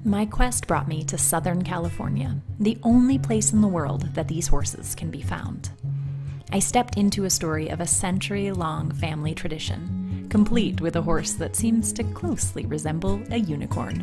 My quest brought me to Southern California, the only place in the world that these horses can be found. I stepped into a story of a century-long family tradition, complete with a horse that seems to closely resemble a unicorn.